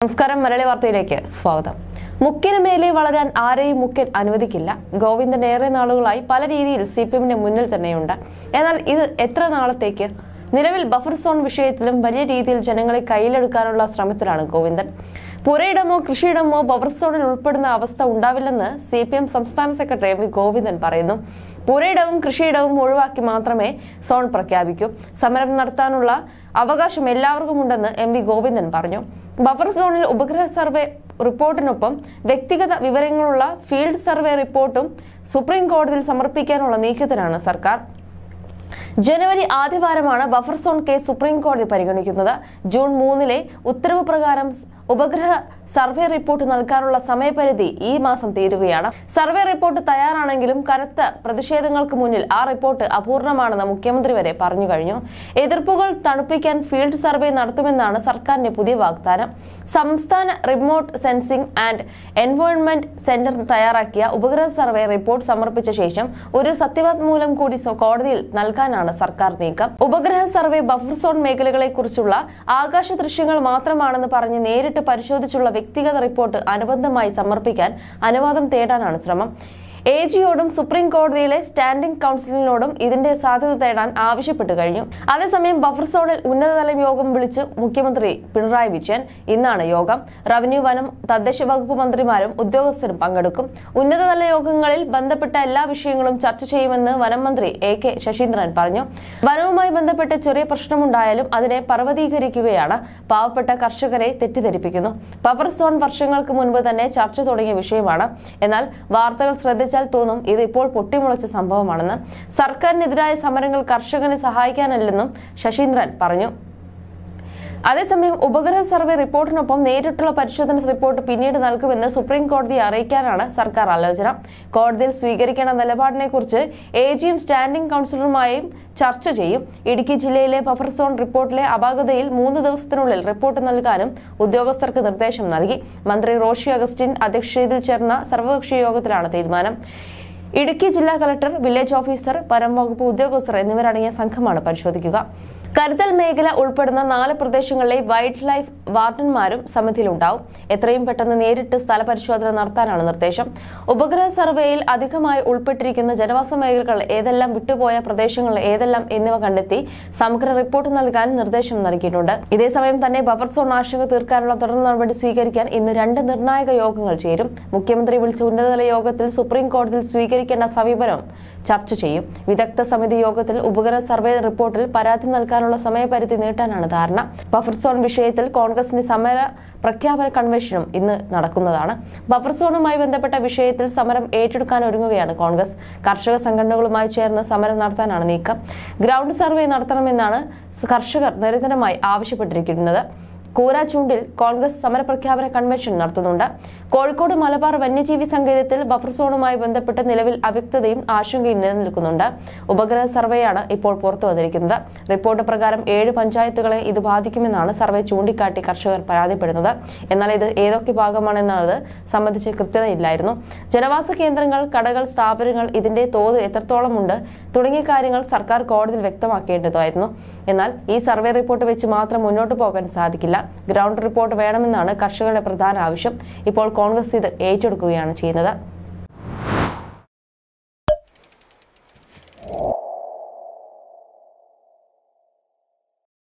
നമസ്കാരം. മലയാളി വാർത്തയിലേക്ക് സ്വാഗതം. മുക്കിന് മേലെ വളരാൻ ആരെയും മുക്കൻ അനുവദിക്കില്ല. ഗോവിന്ദൻ ഏറെ നാളുകളായി പല രീതിയിൽ സിപിഎമ്മിന് മുന്നിൽ തന്നെയുണ്ട്. എന്നാൽ ഇത് എത്ര നാളത്തേക്ക്? നിലവിൽ ബഫർ സോൺ വിഷയത്തിലും വലിയ രീതിയിൽ ജനങ്ങളെ കയ്യിലെടുക്കാനുള്ള ശ്രമത്തിലാണ് ഗോവിന്ദൻ. പുരയിടമോ കൃഷിയിടമോ ബഫർ സോണിൽ ഉൾപ്പെടുന്ന അവസ്ഥ ഉണ്ടാവില്ലെന്ന് സിപിഎം സംസ്ഥാന സെക്രട്ടറി എം വി ഗോവിന്ദൻ പറയുന്നു. പുരയിടവും കൃഷിയിടവും ഒഴിവാക്കി മാത്രമേ സോൺ പ്രഖ്യാപിക്കൂ. സമരം നടത്താനുള്ള അവകാശം എല്ലാവർക്കും ഉണ്ടെന്ന് എം വി ഗോവിന്ദൻ പറഞ്ഞു. ബഫർ സോണിൽ ഉപഗ്രഹ സർവേ റിപ്പോർട്ടിനൊപ്പം വ്യക്തിഗത വിവരങ്ങളുള്ള ഫീൽഡ് സർവേ റിപ്പോർട്ടും സുപ്രീം കോടതിയിൽ സമർപ്പിക്കാനുള്ള നീക്കത്തിലാണ് സർക്കാർ. ജനുവരി ആദ്യവാരമാണ് ബഫർ സോൺ കേസ് സുപ്രീം കോടതി പരിഗണിക്കുന്നത്. ജൂൺ 3 ഉത്തരവ് പ്രകാരം ഉപഗ്രഹ സർവേ റിപ്പോർട്ട് നൽകാനുള്ള സമയപരിധി ഈ മാസം തീരുകയാണ്. സർവേ റിപ്പോർട്ട് തയ്യാറാണെങ്കിലും കനത്ത പ്രതിഷേധങ്ങൾക്ക് മുന്നിൽ ആ റിപ്പോർട്ട് അപൂർണമാണെന്ന് മുഖ്യമന്ത്രി വരെ പറഞ്ഞു കഴിഞ്ഞു. എതിർപ്പുകൾ തണുപ്പിക്കാൻ ഫീൽഡ് സർവേ നടത്തുമെന്നാണ് സർക്കാരിന്റെ പുതിയ വാഗ്ദാനം. സംസ്ഥാന remote sensing and environment centre തയ്യാറാക്കിയ ഉപഗ്രഹ സർവേ റിപ്പോർട്ട് സമർപ്പിച്ച ശേഷം ഒരു സത്യവാങ്മൂലം കൂടി കോടതിയിൽ നൽകാനാണ് സർക്കാർ നീക്കം. ഉപഗ്രഹ സർവേ ബഫർ സോൺ മേഖലകളെ കുറിച്ചുള്ള ആകാശ ദൃശ്യങ്ങൾ മാത്രമാണെന്ന് പറഞ്ഞ് നേരിട്ട് പരിശോധിച്ചുള്ള വ്യക്തിഗത റിപ്പോർട്ട് അനുബന്ധമായി സമർപ്പിക്കാൻ അനുവാദം തേടാനാണ് ശ്രമം. എജിയോടും സുപ്രീം കോടതിയിലെ സ്റ്റാൻഡിംഗ് കൗൺസിലിനോടും ഇതിന്റെ സാധ്യത തേടാൻ ആവശ്യപ്പെട്ടു കഴിഞ്ഞു. അതേസമയം ബഫർ സോണിൽ ഉന്നതതല യോഗം വിളിച്ച് മുഖ്യമന്ത്രി പിണറായി വിജയൻ. ഇന്നാണ് യോഗം. റവന്യൂ, വനം, തദ്ദേശ വകുപ്പ് മന്ത്രിമാരും ഉദ്യോഗസ്ഥരും പങ്കെടുക്കും. ഉന്നതതല യോഗങ്ങളിൽ ബന്ധപ്പെട്ട എല്ലാ വിഷയങ്ങളും ചർച്ച ചെയ്യുമെന്ന് വനം മന്ത്രി എ.കെ. ശശീന്ദ്രൻ പറഞ്ഞു. വനവുമായി ബന്ധപ്പെട്ട് ചെറിയ പ്രശ്നമുണ്ടായാലും അതിനെ പർവ്വതീകരിക്കുകയാണ്. പാവപ്പെട്ട കർഷകരെ തെറ്റിദ്ധരിപ്പിക്കുന്നു. ബഫർ സോൺ വർഷങ്ങൾക്ക് മുൻപ് തന്നെ ചർച്ച തുടങ്ങിയ വിഷയമാണ്. എന്നാൽ വാർത്തകൾ ശ്രദ്ധിച്ചാൽ തോന്നും ഇത് ഇപ്പോൾ പൊട്ടിമുളച്ച സംഭവമാണെന്ന്. സർക്കാരിനെതിരായ സമരങ്ങൾ കർഷകനെ സഹായിക്കാനല്ലെന്നും ശശീന്ദ്രൻ പറഞ്ഞു. അതേസമയം ഉപഗ്രഹ സർവേ റിപ്പോർട്ടിനൊപ്പം നേരിട്ടുള്ള പരിശോധന റിപ്പോർട്ട് പിന്നീട് നൽകുമെന്ന് സുപ്രീം കോടതിയെ അറിയിക്കാനാണ് സർക്കാർ ആലോചന. കോടതിയിൽ സ്വീകരിക്കേണ്ട നിലപാടിനെ കുറിച്ച് എജിയും സ്റ്റാൻഡിംഗ് കൗൺസിലറുമായും ചർച്ച ചെയ്യും. ഇടുക്കി ജില്ലയിലെ ബഫർ സോൺ റിപ്പോർട്ടിലെ അപാകതയിൽ 3 ദിവസത്തിനുള്ളിൽ റിപ്പോർട്ട് നൽകാനും ഉദ്യോഗസ്ഥർക്ക് നിർദ്ദേശം നൽകി. മന്ത്രി റോഷി അഗസ്റ്റിൻ അധ്യക്ഷതയിൽ ചേർന്ന സർവകക്ഷി യോഗത്തിലാണ് തീരുമാനം. ഇടുക്കി ജില്ലാ കളക്ടർ, വില്ലേജ് ഓഫീസർ, വനം വകുപ്പ് ഉദ്യോഗസ്ഥർ എന്നിവരടങ്ങിയ സംഘമാണ് പരിശോധിക്കുക. കരുതൽ മേഖല ഉൾപ്പെടുന്ന 4 പ്രദേശങ്ങളിലെ വൈൽഡ് ലൈഫ് വാർഡന്മാരും സമിതിയിലുണ്ടാവും. എത്രയും പെട്ടെന്ന് നേരിട്ട് സ്ഥലപരിശോധന നടത്താനാണ് നിർദ്ദേശം. ഉപഗ്രഹ സർവേയിൽ അധികമായി ഉൾപ്പെട്ടിരിക്കുന്ന ജനവാസ മേഖലകൾ ഏതെല്ലാം, വിട്ടുപോയ പ്രദേശങ്ങൾ ഏതെല്ലാം എന്നിവ കണ്ടെത്തി സമഗ്ര റിപ്പോർട്ട് നൽകാൻ നിർദ്ദേശം നൽകിയിട്ടുണ്ട്. ഇതേസമയം തന്നെ ബഫർ സോൺ ആശങ്ക തീർക്കാനുള്ള തുടർ നടപടി സ്വീകരിക്കാൻ ഇന്ന് 2 നിർണായക യോഗങ്ങൾ ചേരും. മുഖ്യമന്ത്രി വിളിച്ച ഉന്നതതല യോഗത്തിൽ സുപ്രീം കോടതിയിൽ സ്വീകരിക്കേണ്ട സമീപനം ചർച്ച ചെയ്യും. വിദഗ്ധ സമിതി യോഗത്തിൽ ഉപഗ്രഹ സർവേ റിപ്പോർട്ടിൽ പരാതി നൽകാനുള്ള സമയപരിധി നീട്ടാനാണ് ധാരണ. ബഫർ സോൺ വിഷയത്തിൽ കോൺഗ്രസിന്റെ സമര പ്രഖ്യാപന കൺവെൻഷനും ഇന്ന് നടക്കുന്നതാണ്. ബഫർ സോണുമായി ബന്ധപ്പെട്ട വിഷയത്തിൽ സമരം ഏറ്റെടുക്കാൻ ഒരുങ്ങുകയാണ് കോൺഗ്രസ്. കർഷക സംഘടനകളുമായി ചേർന്ന് സമരം നടത്താനാണ് നീക്കം. ഗ്രൗണ്ട് സർവേ നടത്തണമെന്നാണ് കർഷകർ നിരന്തരമായി ആവശ്യപ്പെട്ടിരിക്കുന്നത്. കൂരാച്ചൂണ്ടിൽ കോൺഗ്രസ് സമരപ്രഖ്യാപന കൺവെൻഷൻ നടത്തുന്നുണ്ട്. കോഴിക്കോട് മലബാർ വന്യജീവി സങ്കേതത്തിൽ ബഫർ സോണുമായി ബന്ധപ്പെട്ട് നിലവിൽ അവ്യക്തതയും ആശങ്കയും നിലനിൽക്കുന്നുണ്ട്. ഉപഗ്രഹ സർവേയാണ് ഇപ്പോൾ പുറത്തു വന്നിരിക്കുന്നത്. റിപ്പോർട്ട് പ്രകാരം 7 പഞ്ചായത്തുകളെ ഇത് ബാധിക്കുമെന്നാണ് സർവേ ചൂണ്ടിക്കാട്ടി കർഷകർ പരാതിപ്പെടുന്നത്. എന്നാൽ ഇത് ഏതൊക്കെ ഭാഗമാണെന്നത് സംബന്ധിച്ച് കൃത്യതയില്ലായിരുന്നു. ജനവാസ കേന്ദ്രങ്ങൾ, കടകൾ, സ്ഥാപനങ്ങൾ, ഇതിന്റെ തോത് എത്രത്തോളമുണ്ട് തുടങ്ങിയ കാര്യങ്ങൾ സർക്കാർ കോടതിയിൽ വ്യക്തമാക്കേണ്ടതായിരുന്നു. എന്നാൽ ഈ സർവേ റിപ്പോർട്ട് വെച്ച് മാത്രം മുന്നോട്ട് പോകാൻ സാധിക്കില്ല. ഗ്രൗണ്ട് റിപ്പോർട്ട് വേണമെന്നാണ് കർഷകരുടെ പ്രധാന ആവശ്യം. ഇപ്പോൾ കോൺഗ്രസ് ഇത് ഏറ്റെടുക്കുകയാണ് ചെയ്യുന്നത്.